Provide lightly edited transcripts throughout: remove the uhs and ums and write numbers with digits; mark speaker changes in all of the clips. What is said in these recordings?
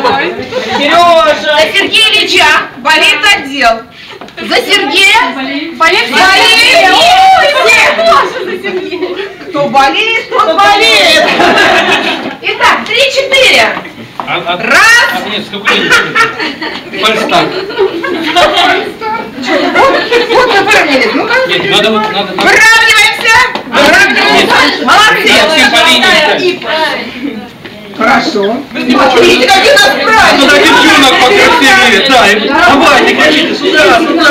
Speaker 1: Сережа! За Сергея Ильича болит отдел. За Сергея болит кто болеет, тот болеет. Итак, 3-4. Раз.
Speaker 2: Нет, Фальстарт.
Speaker 1: Вот выровнялись. Ну-ка.
Speaker 2: Надо.
Speaker 1: Выравниваемся. Молодцы. Хорошо. Видите, как у нас правильно.
Speaker 2: Сюда девчонок покрасивее. Да, давайте, кричите сюда.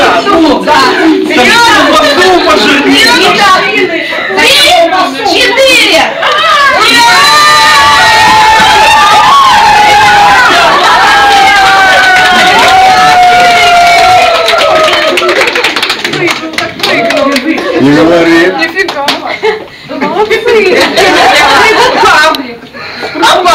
Speaker 1: Итак, 3-4.
Speaker 3: Не говори.
Speaker 1: Нифига. Опа!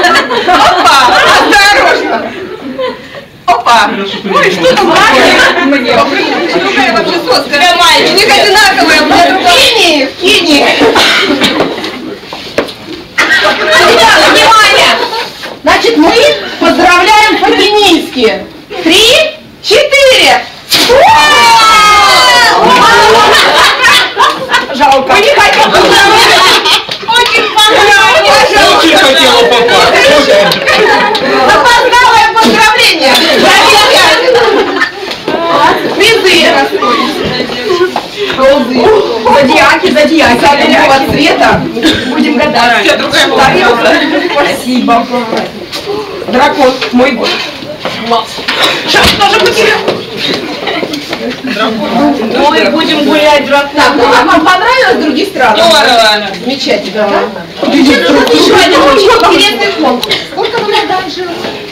Speaker 1: Осторожно! Опа! Ой, что там мне? Какая вообще соска? У них одинаковые. В Кении. Внимание! Значит, мы поздравляем по-кенийски. 3-4. Жалко. Мы не хотим поздравлять. Очень понравилось.
Speaker 2: Очень хотела попасть.
Speaker 1: Запоздалое поздравление. Призы. Зодиаки. Какого цвета? Будем гадать. Все, другая тарелка. Спасибо. Дракон. Мой год. Сейчас тоже потерял.
Speaker 4: Мы будем гулять дракон.
Speaker 1: Так, ну а вам понравилось другие страны?
Speaker 4: Здорово.
Speaker 1: Замечательно, да? Еще очень интересный конкурс. Сколько вы лет жил?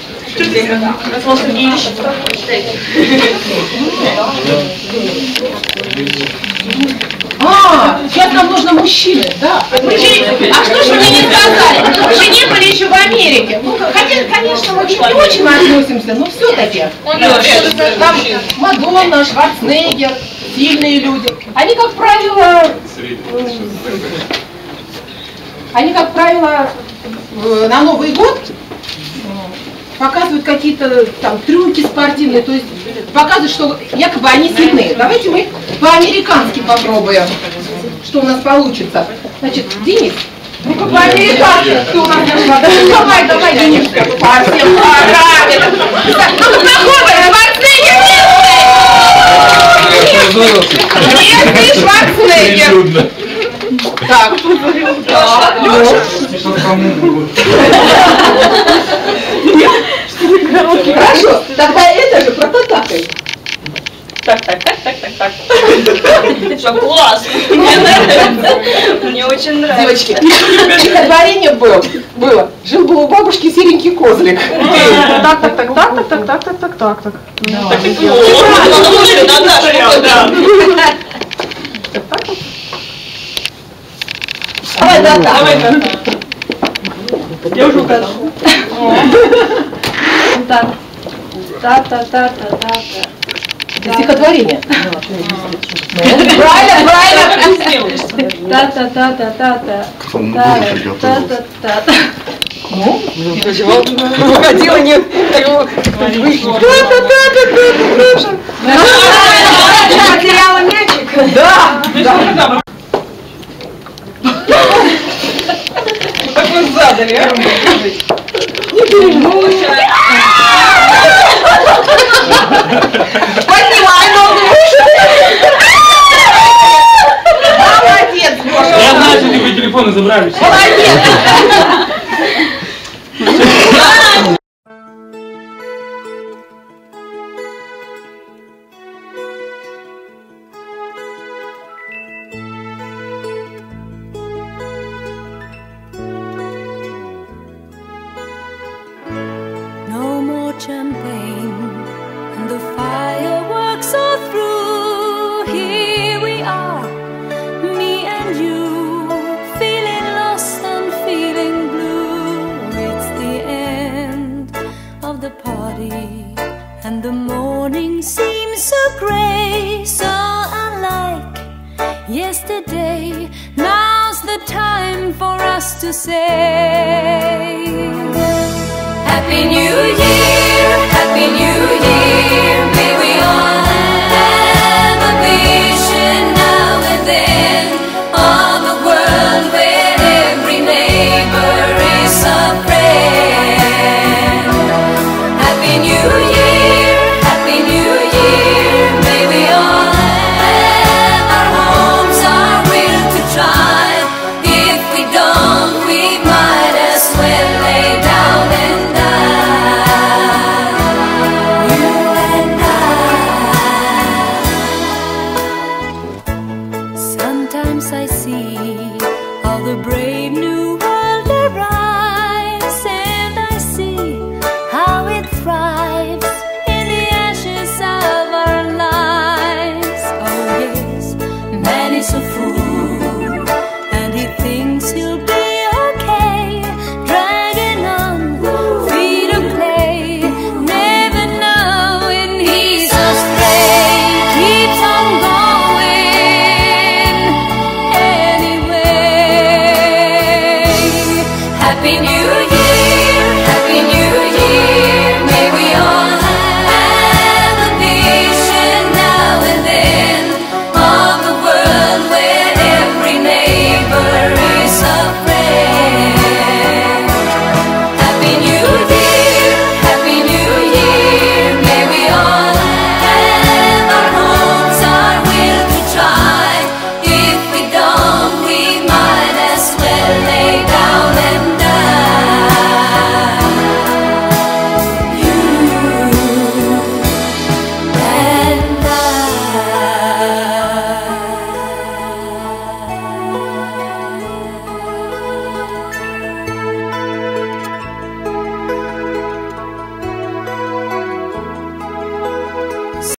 Speaker 1: Сейчас нам нужно мужчины, да? А что ж вы мне не сказали? Вы же не были еще в Америке. Ну, хотя, конечно, мы не очень относимся, но все-таки. Там Мадонна, Шварценеггер, сильные люди. Они, как правило, на Новый год показывают какие-то там трюки спортивные, то есть показывают, что якобы они сильные. Давайте мы по-американски попробуем, что у нас получится. Значит, Денис, ну-ка по-американски, что у нас нашла? Давай, Денис, совсем понравится. Ну-ка, попробуем, Шварценеггер! Нет, Шварценеггер! Так, хорошо, тогда это же прототакой.
Speaker 4: Так. Все классно. Мне нравится. Мне очень нравится.
Speaker 1: Девочки, стихотворение было. Жил-был у бабушки серенький козлик. Так.
Speaker 4: Слушай, Наташа,
Speaker 1: Давай.
Speaker 4: Я уже угадала. Так.
Speaker 1: Стихотворение. Правильно. Выходила не потеряла мячик. Да. Так вы задали, а? Не переживай. Поднимай ногу. Молодец, Гоша.
Speaker 2: Я знаю, что вы телефоны забрали.
Speaker 1: Молодец.
Speaker 5: Champagne and the fireworks are through. Here we are, me and you, feeling lost and feeling blue. It's the end of the party and the morning seems so grey, so unlike yesterday. Now's the time for us to say Happy New Year, Happy New